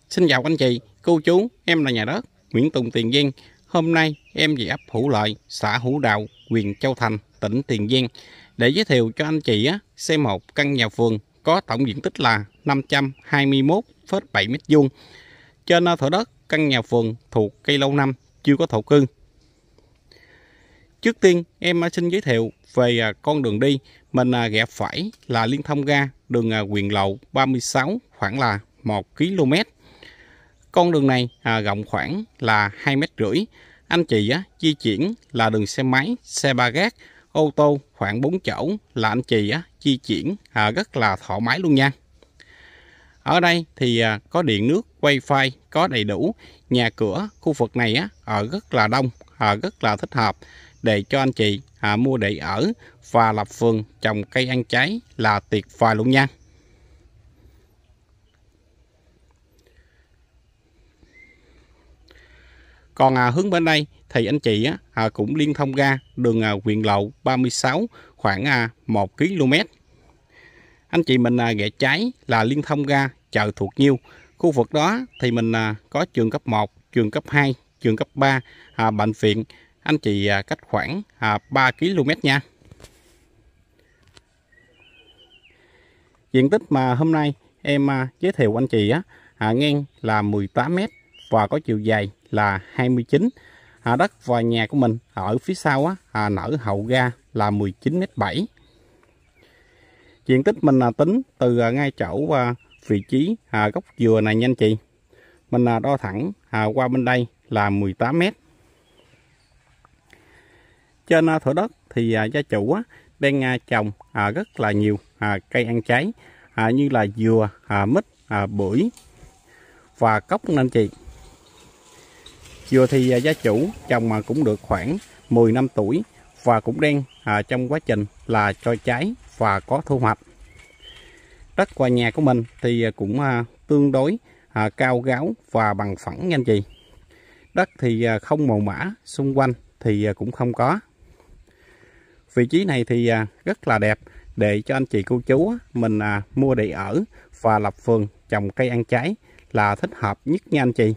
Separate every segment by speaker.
Speaker 1: Xin chào anh chị, cô chú, em là nhà đất Nguyễn Tùng, Tiền Giang. Hôm nay em về ấp Hữu Lợi, xã Hữu Đạo, huyện Châu Thành, tỉnh Tiền Giang để giới thiệu cho anh chị xem một căn nhà vườn có tổng diện tích là 521,7 m². Trên thửa đất căn nhà vườn thuộc cây lâu năm, chưa có thổ cư. Trước tiên em xin giới thiệu về con đường đi. Mình rẽ phải là liên thông ra đường Quyền Lộ 36 khoảng là 1 km. Con đường này rộng khoảng là 2,5 m. Anh chị di chuyển là đường xe máy, xe ba gác, ô tô khoảng 4 chỗ là anh chị di chuyển rất là thoải mái luôn nha. Ở đây thì có điện nước, wifi có đầy đủ. Nhà cửa khu vực này ở rất là đông, rất là thích hợp để cho anh chị mua để ở và lập vườn trồng cây ăn trái là tuyệt vời luôn nha. Còn hướng bên đây thì anh chị cũng liên thông ra đường Quyền Lộ 36 khoảng 1 km. Anh chị mình rẽ trái là liên thông ra chợ Thuộc Nhiêu. Khu vực đó thì mình có trường cấp 1, trường cấp 2, trường cấp 3, bệnh viện. Anh chị cách khoảng 3 km nha. Diện tích mà hôm nay em giới thiệu anh chị ngang là 18 m và có chiều dài là 29. Đất và nhà của mình ở phía sau nở hậu ra là 19,7 m. Diện tích mình tính từ ngay chỗ vị trí gốc dừa này nha anh chị. Mình đo thẳng qua bên đây là 18 m. Trên thửa đất thì gia chủ đang trồng rất là nhiều cây ăn trái như là dừa, mít, bưởi và cóc nha anh chị. Dừa thì gia chủ trồng cũng được khoảng 10 năm tuổi và cũng đang trong quá trình là cho trái và có thu hoạch. Đất và nhà của mình thì cũng tương đối cao ráo và bằng phẳng nha anh chị. Đất thì không màu mã, xung quanh thì cũng không có. Vị trí này thì rất là đẹp để cho anh chị cô chú mình mua để ở và lập vườn trồng cây ăn trái là thích hợp nhất nha anh chị.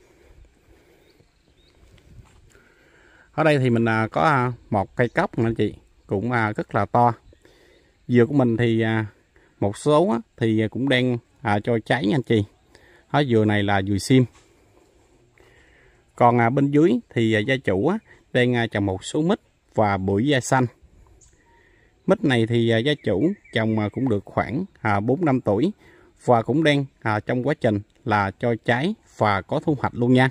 Speaker 1: Ở đây thì mình có một cây cóc nữa anh chị, cũng rất là to. Dừa của mình thì một số thì cũng đang cho trái nha anh chị. Ở dừa này là dừa sim. Còn bên dưới thì gia chủ đang trồng một số mít và bưởi da xanh. Mít này thì gia chủ trồng cũng được khoảng 4 năm tuổi và cũng đang trong quá trình là cho trái và có thu hoạch luôn nha.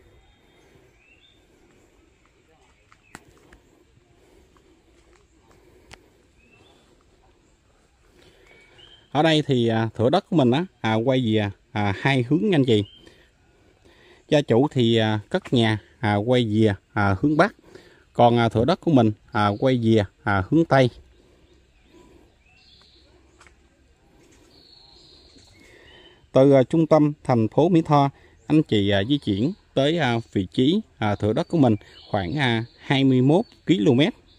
Speaker 1: Ở đây thì thửa đất của mình quay về hai hướng nha anh chị. Gia chủ thì cất nhà quay về hướng Bắc, còn thửa đất của mình quay về hướng Tây. Từ trung tâm thành phố Mỹ Tho, anh chị di chuyển tới vị trí thửa đất của mình khoảng 21 km.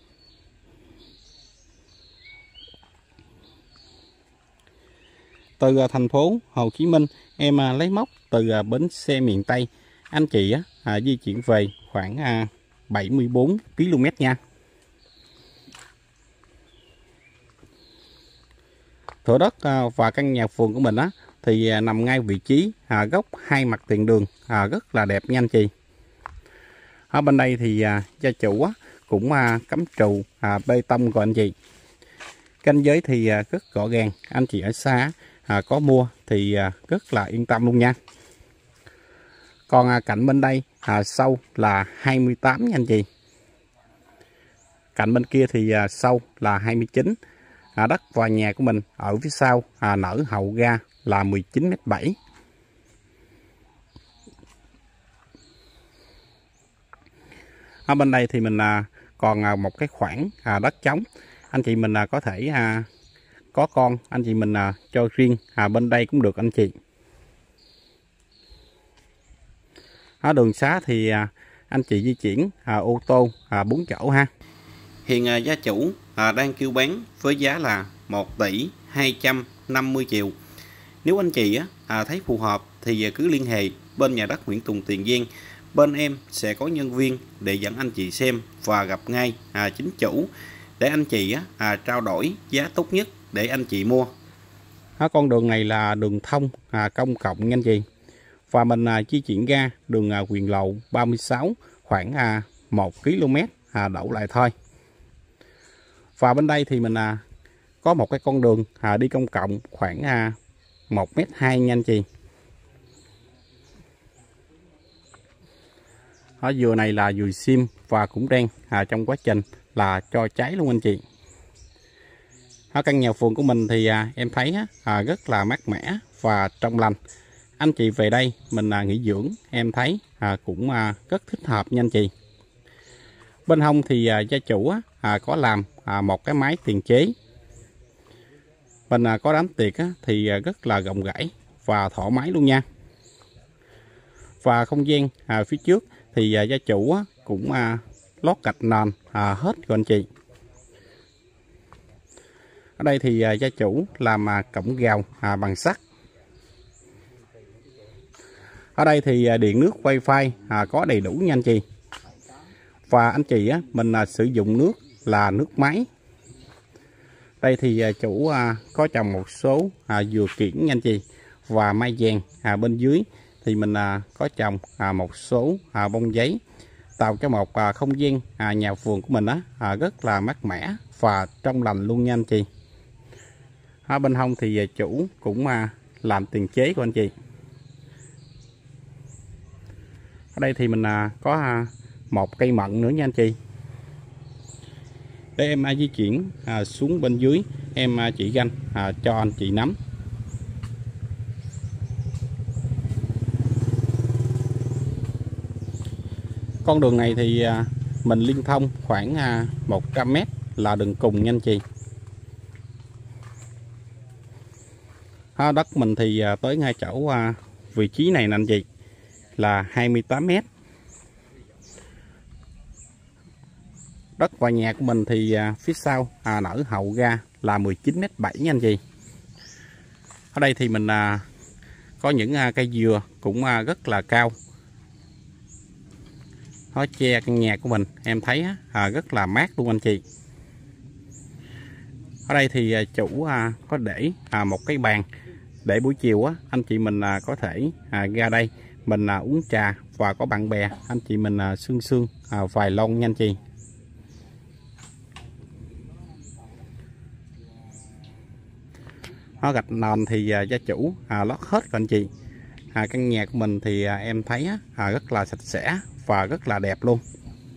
Speaker 1: Từ thành phố Hồ Chí Minh, em lấy mốc từ bến xe miền Tây, anh chị di chuyển về khoảng 74 km nha. Thửa đất và căn nhà vườn của mình thì nằm ngay vị trí góc hai mặt tiền đường, rất là đẹp nha anh chị. Ở bên đây thì gia chủ cũng cắm trụ bê tông rồi anh chị. Ranh giới thì rất rõ ràng, anh chị ở xa có mua thì rất là yên tâm luôn nha. Còn cạnh bên đây sâu là 28 nha anh chị. Cạnh bên kia thì sâu là 29. Đất và nhà của mình ở phía sau nở hậu ra là 19,7 m. Ở bên đây thì mình còn một cái khoảng đất trống. Anh chị mình có thể có con, anh chị mình cho riêng bên đây cũng được anh chị. Ở đường xá thì anh chị di chuyển ô tô 4 chỗ ha. Hiện gia chủ đang kêu bán với giá là 1 tỷ 250 triệu. Nếu anh chị thấy phù hợp thì cứ liên hệ bên nhà đất Nguyễn Tùng Tiền Giang. Bên em sẽ có nhân viên để dẫn anh chị xem và gặp ngay chính chủ để anh chị trao đổi giá tốt nhất để anh chị mua. Con đường này là đường thông công cộng nha anh chị. Và mình di chuyển ra đường Quyền Lộ 36 khoảng 1 km đổ lại thôi. Và bên đây thì mình có một cái con đường đi công cộng khoảng 1,2 m nha anh chị. Ở dừa này là dừa sim và cũng đang trong quá trình là cho trái luôn anh chị. Ở căn nhà vườn của mình thì em thấy rất là mát mẻ và trong lành. Anh chị về đây mình nghỉ dưỡng em thấy cũng rất thích hợp nha anh chị. Bên hông thì gia chủ có làm một cái máy tiền chế. Mình có đám tiệc thì rất là rộng rãi và thoải mái luôn nha. Và không gian phía trước thì gia chủ cũng lót gạch nền hết rồi anh chị. Ở đây thì gia chủ làm cổng rào bằng sắt. Ở đây thì điện nước wifi có đầy đủ nha anh chị. Và anh chị mình sử dụng nước là nước máy. Đây thì chủ có trồng một số dừa kiển nha anh chị. Và mai vàng bên dưới thì mình có trồng một số bông giấy, tạo cho một không gian nhà vườn của mình rất là mát mẻ và trong lành luôn nha anh chị. Ở bên hông thì chủ cũng làm tiền chế của anh chị. Ở đây thì mình có một cây mận nữa nha anh chị. Để em di chuyển xuống bên dưới em chỉ ganh cho anh chị nắm. Con đường này thì mình liên thông khoảng 100 m là đường cùng nha anh chị. Đất mình thì tới ngay chỗ vị trí này nè anh chị là 28 m. Đất và nhà của mình thì phía sau nở hậu ra là 19,7 m nha anh chị. Ở đây thì mình có những cây dừa cũng rất là cao. Nó che căn nhà của mình em thấy rất là mát luôn anh chị. Ở đây thì chủ có để một cái bàn để buổi chiều anh chị mình có thể ra đây mình uống trà và có bạn bè anh chị mình sương vài lon nha anh chị. Nó gạch nền thì gia chủ lót hết rồi anh chị. Căn nhà của mình thì em thấy rất là sạch sẽ và rất là đẹp luôn.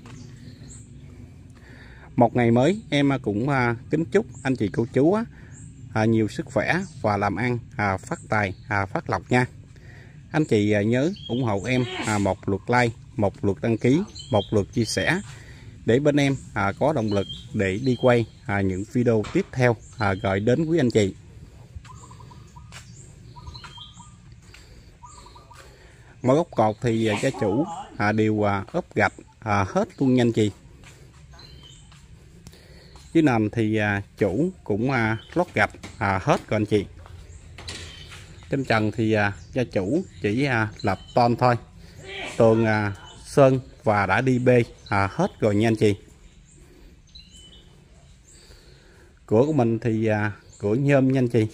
Speaker 1: Một ngày mới em cũng kính chúc anh chị cô chú nhiều sức khỏe và làm ăn phát tài phát lộc nha. Anh chị nhớ ủng hộ em một lượt like, một lượt đăng ký, một lượt chia sẻ để bên em có động lực để đi quay những video tiếp theo gửi đến quý anh chị. Mỗi gốc cột thì gia chủ đều ốp gạch hết luôn nha anh chị. Dưới nền thì chủ cũng lót gạch hết rồi anh chị. Trên trần thì gia chủ chỉ lập tôn thôi. Tường sơn và đã đi bê hết rồi nha anh chị. Cửa của mình thì cửa nhôm nha anh chị.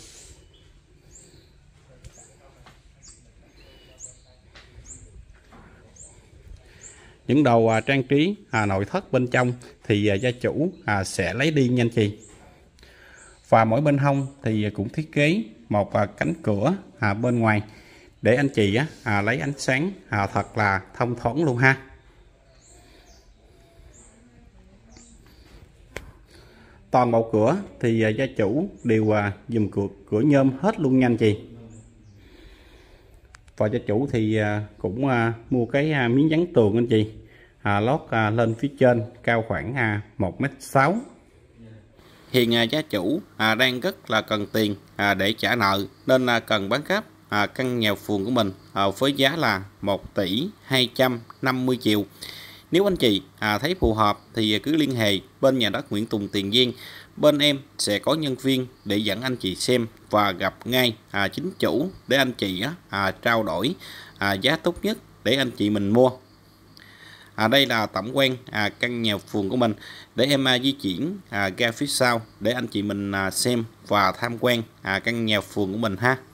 Speaker 1: Những đồ trang trí nội thất bên trong thì gia chủ sẽ lấy đi nha anh chị. Và mỗi bên hông thì cũng thiết kế một cánh cửa bên ngoài để anh chị lấy ánh sáng thật là thông thoáng luôn ha. Toàn bộ cửa thì gia chủ đều dùng cửa nhôm hết luôn nha anh chị. Và gia chủ thì cũng mua cái miếng dán tường anh chị, lót lên phía trên cao khoảng 1,6 m. Hiện gia chủ đang rất là cần tiền để trả nợ nên cần bán gấp căn nhà vườn của mình với giá là 1 tỷ 250 triệu. Nếu anh chị thấy phù hợp thì cứ liên hệ bên nhà đất Nguyễn Tùng Tiền Giang. Bên em sẽ có nhân viên để dẫn anh chị xem và gặp ngay chính chủ để anh chị trao đổi giá tốt nhất để anh chị mình mua. Đây là tổng quan căn nhà vườn của mình. Để em di chuyển ra phía sau để anh chị mình xem và tham quan căn nhà vườn của mình ha.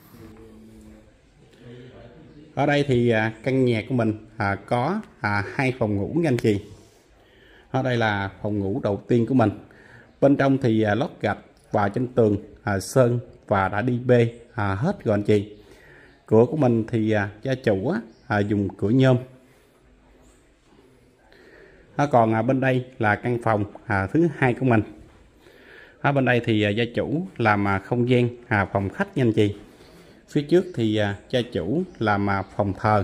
Speaker 1: Ở đây thì căn nhà của mình có 2 phòng ngủ nha anh chị. Ở đây là phòng ngủ đầu tiên của mình. Bên trong thì lót gạch và trên tường sơn và đã đi bê hết rồi anh chị. Cửa của mình thì gia chủ dùng cửa nhôm. Còn bên đây là căn phòng thứ 2 của mình. Ở bên đây thì gia chủ làm không gian phòng khách nha anh chị. Phía trước thì gia chủ làm phòng thờ.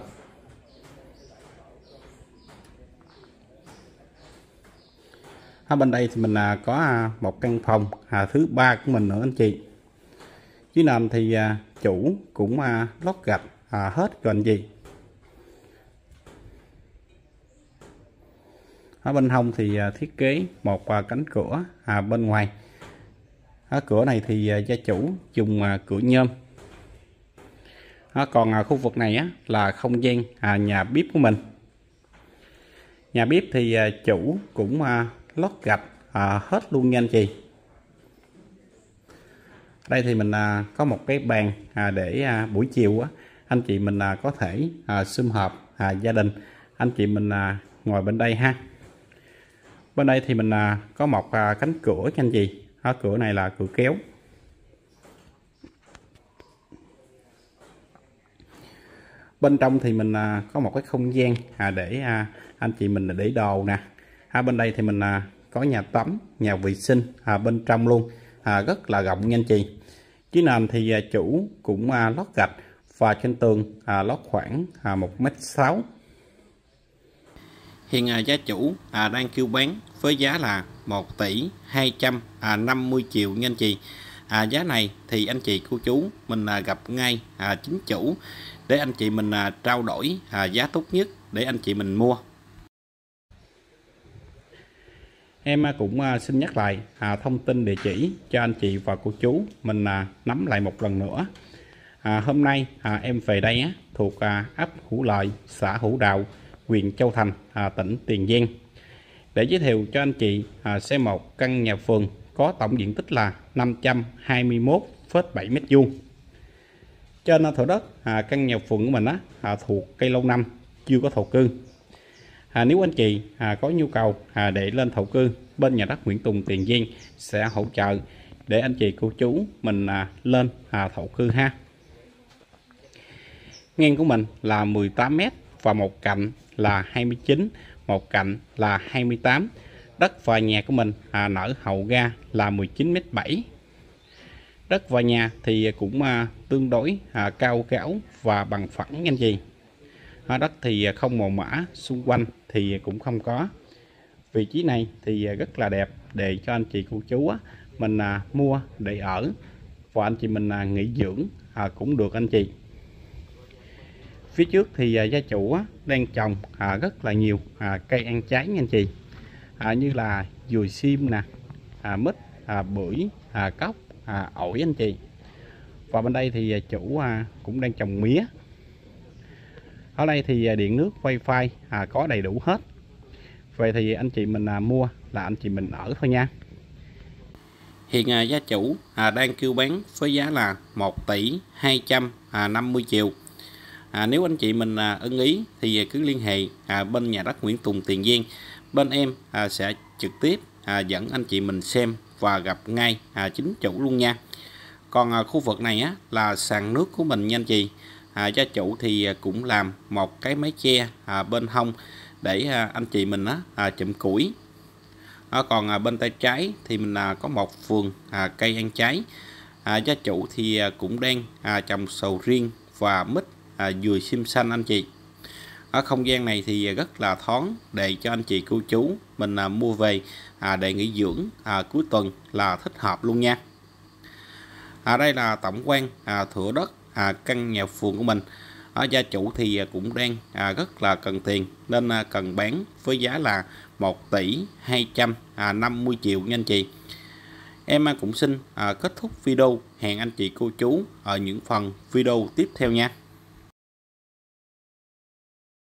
Speaker 1: Ở bên đây thì mình có một căn phòng thứ 3 của mình nữa anh chị. Dưới nền thì chủ cũng lót gạch hết rồi anh chị. Ở bên hông thì thiết kế một cánh cửa bên ngoài. Ở cửa này thì gia chủ dùng cửa nhôm. Còn khu vực này là không gian nhà bếp của mình. Nhà bếp thì chủ cũng lót gạch hết luôn nha anh chị. Đây thì mình có một cái bàn để buổi chiều anh chị mình có thể sum họp gia đình, anh chị mình ngồi bên đây ha. Bên đây thì mình có một cánh cửa nha anh chị. Cửa này là cửa kéo. Bên trong thì mình có một cái không gian để anh chị mình để đồ nè. Bên đây thì mình có nhà tắm, nhà vệ sinh bên trong luôn, rất là rộng nha anh chị. Dưới nền thì chủ cũng lót gạch và trên tường lót khoảng 1,6 m. Hiện gia chủ đang kêu bán với giá là 1 tỷ 250 triệu nha anh chị. Giá này thì anh chị cô chú mình gặp ngay chính chủ để anh chị mình trao đổi giá tốt nhất để anh chị mình mua. Em cũng xin nhắc lại thông tin địa chỉ cho anh chị và cô chú mình nắm lại một lần nữa. Hôm nay em về đây thuộc ấp Hữu Lợi, xã Hữu Đạo, huyện Châu Thành, tỉnh Tiền Giang, để giới thiệu cho anh chị xem một căn nhà vườn có tổng diện tích là 521,7 m². Trên thửa đất căn nhà vườn của mình thuộc cây lâu năm, chưa có thổ cư. Nếu anh chị có nhu cầu để lên thổ cư, bên nhà đất Nguyễn Tùng Tiền Giang sẽ hỗ trợ để anh chị cô chú mình lên thổ cư ha. Ngang của mình là 18 m và một cạnh là 29, một cạnh là 28. Đất và nhà của mình nở hậu ga là 19,7 m. Đất và nhà thì cũng tương đối cao gão và bằng phẳng nha anh chị. Đất thì không màu mã, xung quanh thì cũng không có. Vị trí này thì rất là đẹp để cho anh chị cô chú mình mua để ở và anh chị mình nghỉ dưỡng cũng được anh chị. Phía trước thì gia chủ đang trồng rất là nhiều cây ăn trái nha anh chị, như là dùi sim nè, mít, bưởi, cóc, ổi anh chị. Và bên đây thì chủ cũng đang trồng mía. Ở đây thì điện nước wifi có đầy đủ hết. Vậy thì anh chị mình mua là anh chị mình ở thôi nha. Hiện gia chủ đang kêu bán với giá là 1 tỷ 250 triệu. Nếu anh chị mình ưng ý thì cứ liên hệ bên nhà đất Nguyễn Tùng Tiền Giang. Bên em sẽ trực tiếp dẫn anh chị mình xem và gặp ngay chính chủ luôn nha. Còn khu vực này là sàn nước của mình nha anh chị. Gia chủ thì cũng làm một cái mái che bên hông để anh chị mình chụm củi. Còn bên tay trái thì mình có một vườn cây ăn trái. Gia chủ thì cũng đang trồng sầu riêng và mít, dừa sim xanh anh chị. Ở không gian này thì rất là thoáng để cho anh chị cô chú mình mua về để nghỉ dưỡng cuối tuần là thích hợp luôn nha. Đây là tổng quan thửa đất căn nhà vườn của mình. Gia chủ thì cũng đang rất là cần tiền nên cần bán với giá là 1 tỷ 250 triệu nha anh chị. Em cũng xin kết thúc video. Hẹn anh chị cô chú ở những phần video tiếp theo nha.